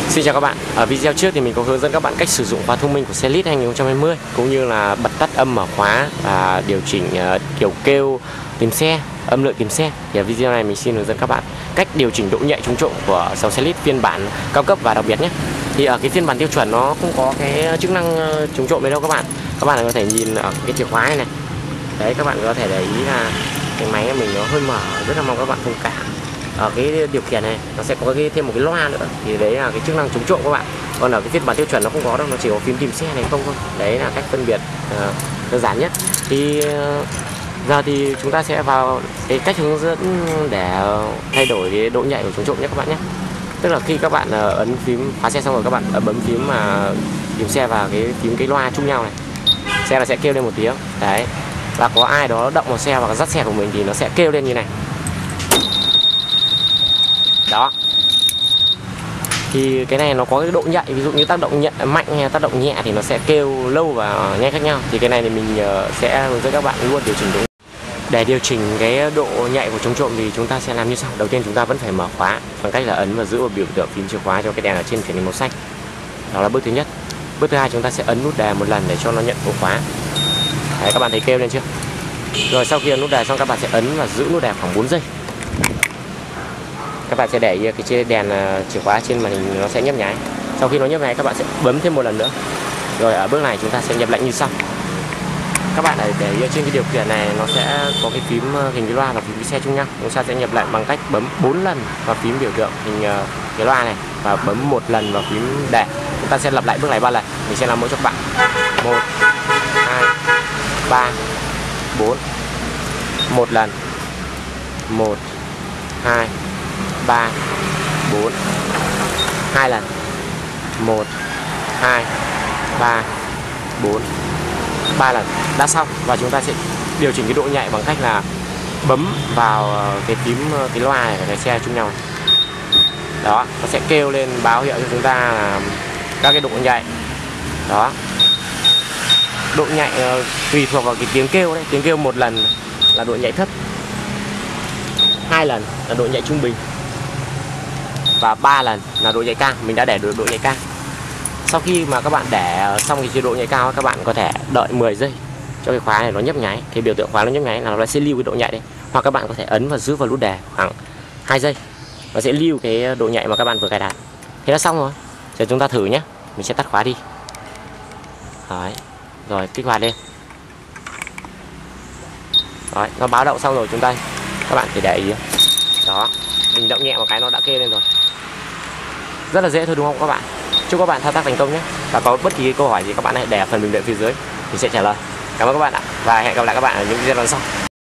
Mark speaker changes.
Speaker 1: Xin chào các bạn. Ở video trước thì mình có hướng dẫn các bạn cách sử dụng khóa thông minh của xe Lít 2020 cũng như là bật tắt âm mở khóa và điều chỉnh kiểu kêu tìm xe, âm lượng tìm xe. Thì ở video này mình xin hướng dẫn các bạn cách điều chỉnh độ nhạy trúng trộm của dòng xe Lít phiên bản cao cấp và đặc biệt nhé. Thì ở cái phiên bản tiêu chuẩn nó không có cái chức năng trúng trộm đấy đâu các bạn. Các bạn có thể nhìn ở cái chìa khóa này. Đấy, các bạn có thể để ý là cái máy của mình nó hơi mở, rất là mong các bạn thông cảm. Ở cái điều khiển này nó sẽ có thêm một cái loa nữa, thì đấy là cái chức năng chống trộm các bạn. Còn ở cái phiên bản tiêu chuẩn nó không có đâu, nó chỉ có phím tìm xe này không thôi. Đấy là cách phân biệt đơn giản nhất. Thì giờ thì chúng ta sẽ vào cái cách hướng dẫn để thay đổi cái độ nhạy của chống trộm nhé các bạn nhé. Tức là khi các bạn ấn phím khóa xe xong rồi, các bạn bấm phím tìm xe và cái loa chung nhau này, xe nó sẽ kêu lên một tiếng. Đấy, và có ai đó động vào xe hoặc dắt xe của mình thì nó sẽ kêu lên như này. Đó, thì cái này nó có cái độ nhạy, ví dụ như tác động mạnh hay tác động nhẹ thì nó sẽ kêu lâu và nhanh khác nhau. Thì cái này thì mình sẽ hướng dẫn các bạn luôn điều chỉnh đúng. Để điều chỉnh cái độ nhạy của chống trộm thì chúng ta sẽ làm như sau. Đầu tiên chúng ta vẫn phải mở khóa bằng cách là ấn và giữ vào biểu tượng phím chìa khóa cho cái đèn ở trên phiến màu xanh. Đó là bước thứ nhất. Bước thứ hai, chúng ta sẽ ấn nút đề một lần để cho nó nhận ổ khóa. Đấy, các bạn thấy kêu lên chưa? Rồi sau khi ấn nút đề xong, các bạn sẽ ấn và giữ nút đề khoảng 4 giây. Các bạn sẽ để cái đèn chìa khóa trên màn hình nó sẽ nhấp nháy. Sau khi nó nhấp nháy, các bạn sẽ bấm thêm một lần nữa. Rồi ở bước này chúng ta sẽ nhập lệnh như sau. Các bạn để trên cái điều khiển này nó sẽ có cái phím hình cái loa và phím xe chung nhau. Chúng ta sẽ nhập lệnh bằng cách bấm 4 lần vào phím biểu tượng hình cái loa này và bấm 1 lần vào phím đề. Chúng ta sẽ lặp lại bước này 3 lần. Mình sẽ làm mỗi cho các bạn. 1 2 3 4. 1 lần. 1 2 3 4. 2 lần. 1 2 3 4. 3 lần. Đã xong, và chúng ta sẽ điều chỉnh cái độ nhạy bằng cách là bấm vào cái phím cái loa này, cái xe chung nhau. Đó, nó sẽ kêu lên báo hiệu cho chúng ta là các cái độ nhạy. Đó, độ nhạy tùy thuộc vào cái tiếng kêu đấy. Tiếng kêu 1 lần là độ nhạy thấp, 2 lần là độ nhạy trung bình, và 3 lần là độ nhạy cao. Mình đã để được độ nhạy cao. Sau khi mà các bạn để xong cái chế độ nhạy cao, các bạn có thể đợi 10 giây cho cái khóa này nó nhấp nháy. Cái biểu tượng khóa nó nhấp nháy là nó sẽ lưu cái độ nhạy đấy. Hoặc các bạn có thể ấn và giữ vào nút đề khoảng 2 giây. Nó sẽ lưu cái độ nhạy mà các bạn vừa cài đặt. Thế là xong rồi. Giờ chúng ta thử nhé. Mình sẽ tắt khóa đi. Đấy. Rồi kích hoạt lên. Rồi, nó báo động xong rồi, các bạn phải để ý. Đó, mình động nhẹ một cái nó đã kêu lên rồi. Rất là dễ thôi đúng không các bạn? Chúc các bạn thao tác thành công nhé. Và có bất kỳ câu hỏi gì các bạn hãy để ở phần bình luận phía dưới, mình sẽ trả lời. Cảm ơn các bạn ạ. Và hẹn gặp lại các bạn ở những video lần sau.